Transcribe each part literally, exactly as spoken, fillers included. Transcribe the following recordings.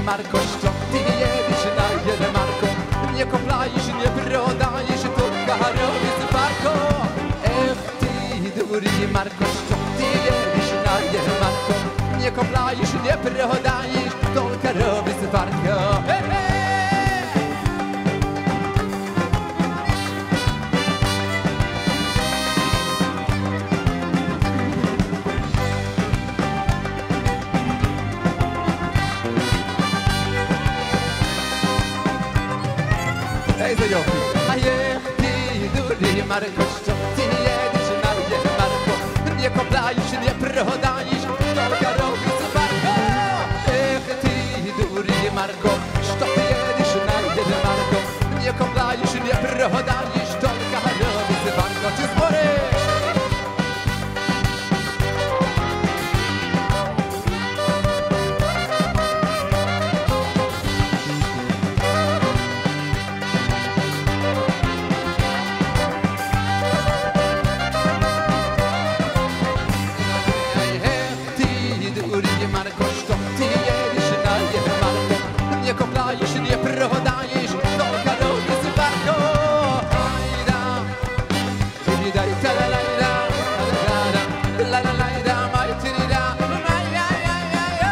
Marko, što ti jediš najede Marko, nie koplajš, nie prodaješ, tylko robisz warko. Ech ty duri Marko, što ti jediš najede Marko, nie koplajš, nie prodaješ, tylko robisz warko. He he! איזה יופי. איך תדורי מרקו, što ti jediš najede Marko, nie koplajš, nie prodaješ, tylko robisz warko. Ech ty duri Marko, što ti jediš najede Marko, nie koplajš, nie prodaješ, tylko robisz warko. Czy zboreš? Nie koplajesz, nie prodajesz, tylko robisz warko. Ajda, ty daj ta la la la la la la la maj ty da maj ja ja ja ja.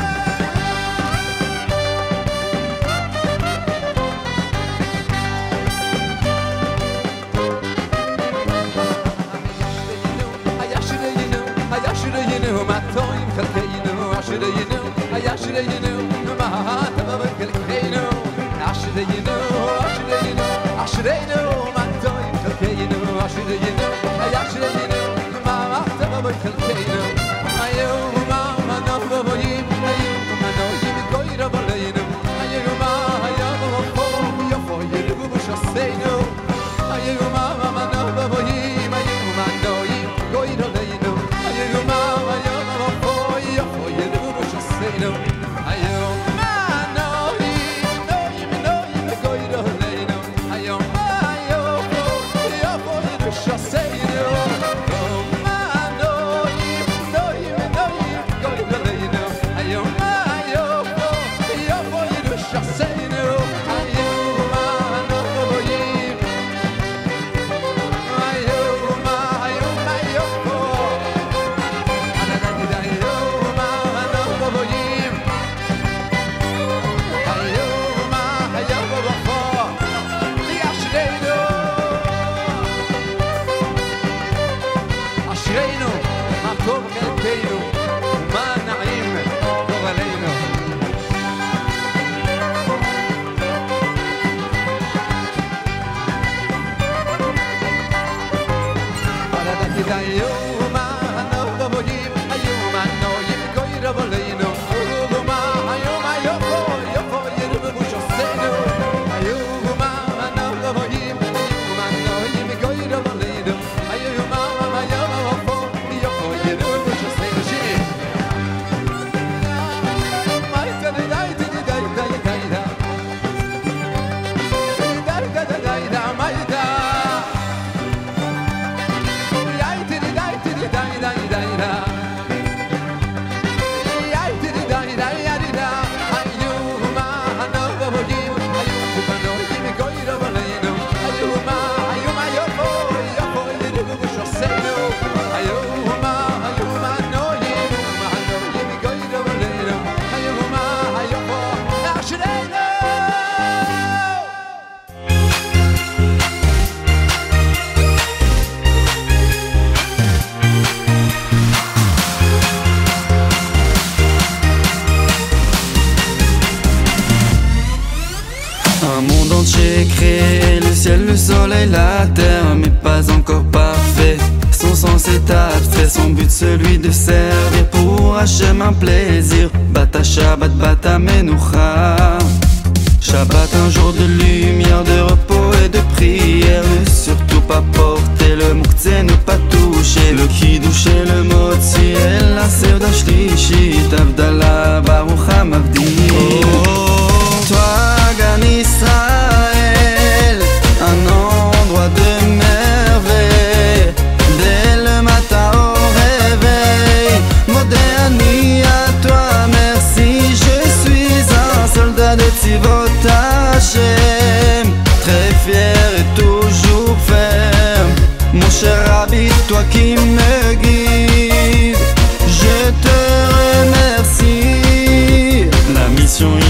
Aya shirayinu, aya shirayinu, ma toim khalkayinu, ashirayinu, aya shirayinu. Ashreinu, Ashreinu, Ashreinu, Matoim Kalkeinu, Ashreinu, Ashreinu, Mama Tava Kalkeinu, Ayu Mama Nova Boyim, Ayu Manoim Goira Boleinu, Ayu Mama Yavo Yavo Yerubu Shaseinu, Ayu Mama Nova Boyim, Ayu Manoim Goira Leinu, Ayu Mama Yavo Yavo Yerubu Shaseinu, Ayu אשרינו, מה טוב חלקנו, מה נעים גורלנו. פרדתי דיום, הנוב בבויים, היום הנויים גויר בולנו, ומה היום היופו, יופו ירבו שוסנו, היום הנוב בבויים, היום הנויים גויר בולנו, היום Un monde entier créé, le ciel, le soleil, la terre, mais pas encore parfait. Son sens est abstrait, son but celui de servir pour Hachem un plaisir. Bata Shabbat, Bata Menucha. Shabbat, un jour de lumière, de repos et de prière. Ne surtout pas porter le mouktsé, ne pas toucher le kiddush et le motzi. Et la seuda shlishit, Avdallah, Baruch HaMavdi. Oh, toi, Gan Israël, un endroit de merveille. Dès le matin au réveil, Modéani à toi, merci, je suis un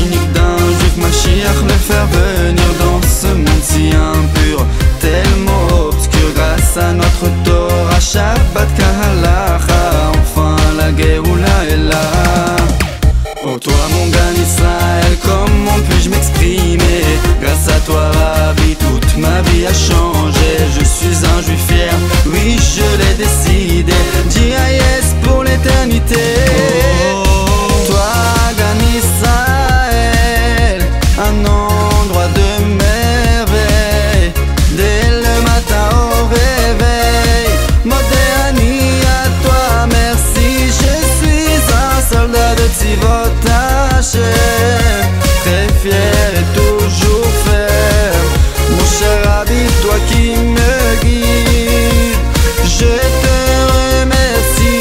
unique d'un juif Mashiach, le faire venir dans ce monde si impur, tellement obscur. Grâce à notre Torah, Shabbat Kahalacha, enfin la Géoula est là. Oh toi mon Gan Israël, comment puis-je m'exprimer? Grâce à toi Rabbi, toute ma vie a changé. Je suis un juif fier, oui je l'ai décidé. Dis yes pour l'éternité. Oh, toi Gan Israël, un endroit de merveille. Dès le matin au réveil, Modéani à toi merci. Je suis un soldat de Tzivot Hashem, très fier et toujours ferme. Mon cher Rabbi, toi qui me guides, je te remercie.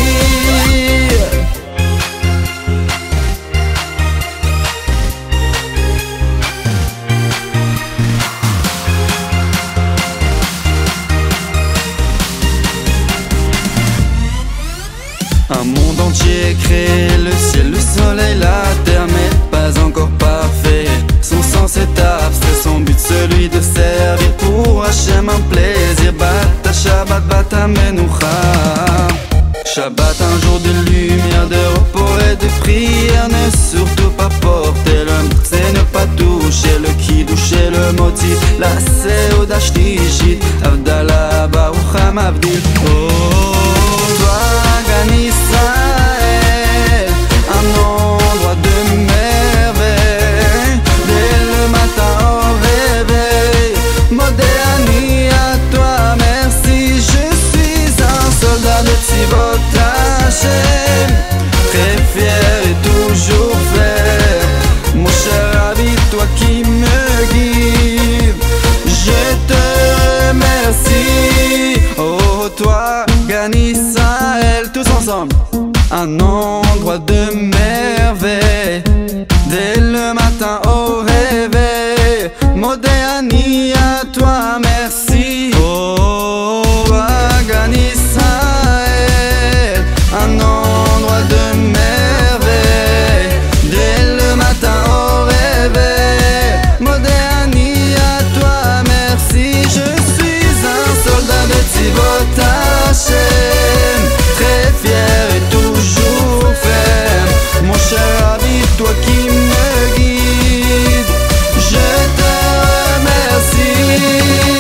Un monde entier créé, le ciel, le soleil, la terre, mais pas encore parfait. Son sens est abstrait, son but celui de servir pour Hachem un plaisir. Bata Shabbat, Bata Menucha. Shabbat, un jour de lumière, de repos et de prière. Ne surtout pas porter le c'est ne pas toucher le kiddush et le motif. La Seuda Shlishit, Avdallah Baruch HaMavdil. Oh, toi Gan Israël, un endroit de merveille. Dès le matin au réveil, Modéani à toi merci. Je suis un soldat de Tzivot Hashem, très fier et toujours fier. Mon cher Rabbi, toi qui me guides, je te remercie. Oh toi Gan Israël, tous ensemble, un endroit de merveille. Dès le matin au réveil, Modéani à toi merci. Oh toi Gan Israël, un endroit de merveille. Dès le matin au réveil, Modéani à toi merci. Je suis un soldat de Tzivot Hashem, très fier et toujours ferme. Mon cher Rabbi, toi qui me guides, je te remercie.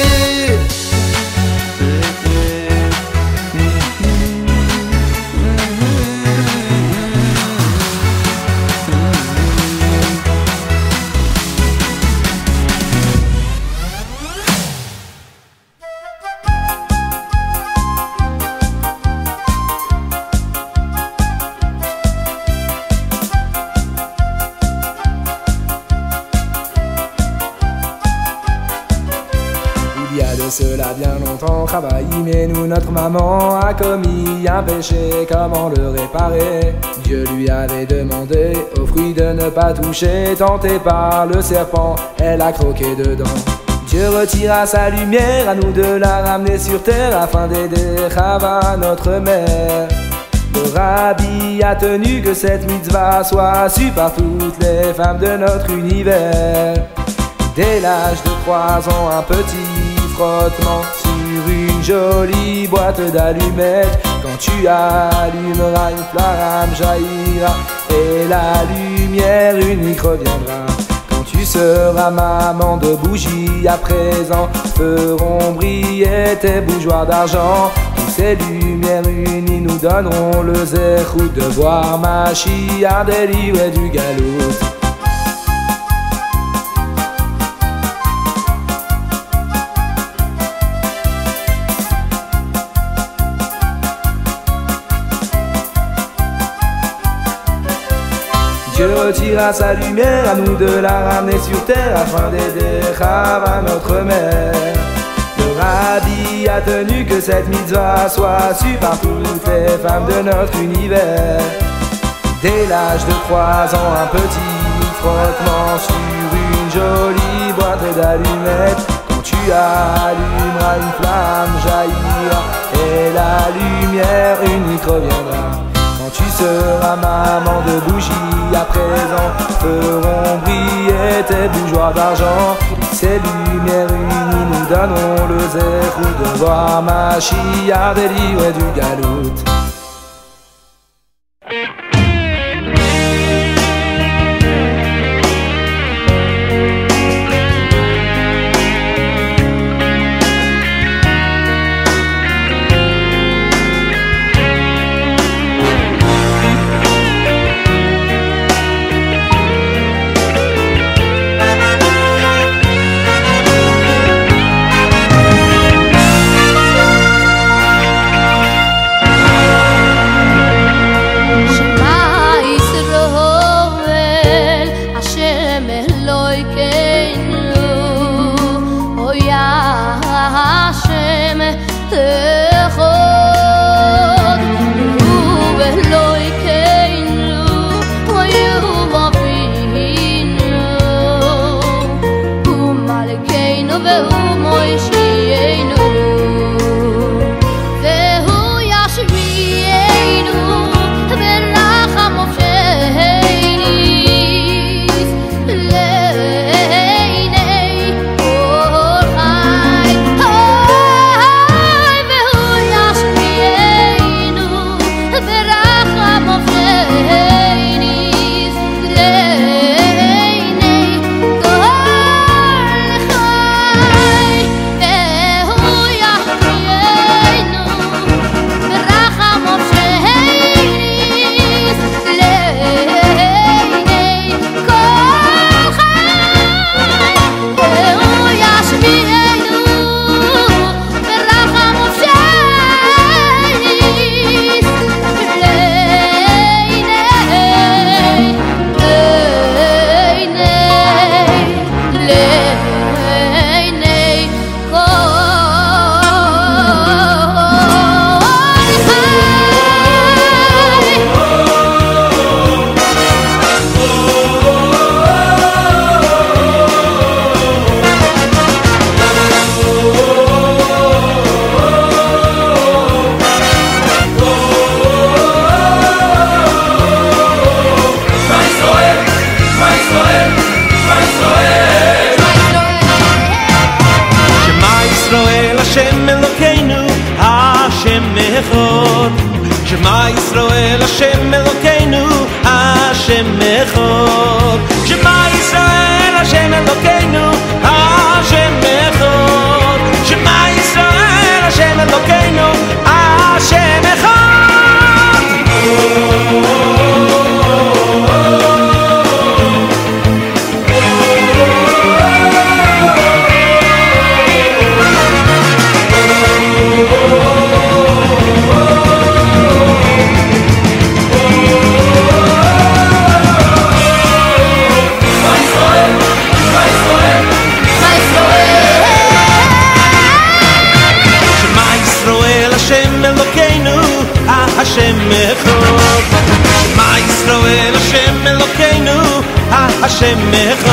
Il y a de cela bien longtemps, Chabaïm et nous, notre maman a commis un péché, comment le réparer? Dieu lui avait demandé au fruit de ne pas toucher, tenté par le serpent, elle a croqué dedans. Dieu retira sa lumière, à nous de la ramener sur terre, afin d'aider Chava, notre mère. Le Rabbi a tenu que cette mitzvah soit sue par toutes les femmes de notre univers. Dès l'âge de trois ans, un petit frottement sur une jolie boîte d'allumettes. Quand tu allumeras, une flamme jaillira et la lumière unique reviendra. Quand tu seras maman, de bougies à présent feront briller tes bougeoirs d'argent. Toutes ces lumières unies nous donneront le zéchout de voir Mashiach délivré du galout. Dieu retira sa lumière, à nous de la ramener sur terre, afin d'aider Chava, notre mère. Le Rabbi a tenu que cette mitzvah soit sue par toutes les femmes de notre univers. Dès l'âge de trois ans, un petit frottement sur une jolie boîte d'allumettes. Quand tu allumeras, une flamme jaillira et la lumière unique reviendra. Quand tu seras maman de bougies à présent, feront briller tes bougeoirs d'argent. Ces lumières unies nous donnons le zéro de voir Mashiach délivrer du galout. Shema Yisrael Hashem Elokeinu Hashem Echad. Shema Yisrael Hashem Elokeinu Hashem Echad. Shema Yisrael Hashem Elokeinu Hashem Echad. Hashem Echad. Shema Yisrael Hashem Elokeinu Hashem Echad.